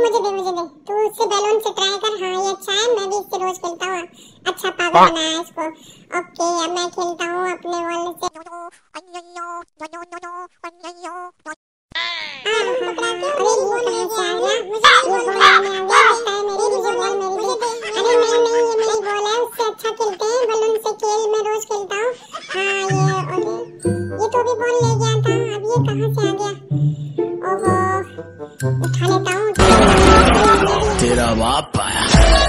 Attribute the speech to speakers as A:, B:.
A: मुझे दे। तू उससे बैलून से ट्राई कर। हाँ ये अच्छा है, मैं भी इससे रोज खेलता हूँ। अच्छा पागल बनाया इसको। ओके अब मैं खेलता हूँ अपने वाले से। अरे ये कहाँ से आ गया? ये बॉल लेने आ गया लगता है मेरी। मुझे बॉल मेरी दे। अरे नहीं ये मेरी बॉल है, उससे अच्छा खेलते हैं। बैलून से खेल, मैं रोज खेलता हूँ। हाँ ये तो भी बॉल ले गया था। अब ये कहाँ से आ गया? ओहो उठा लेता हूँ।
B: तेरा बाप आया।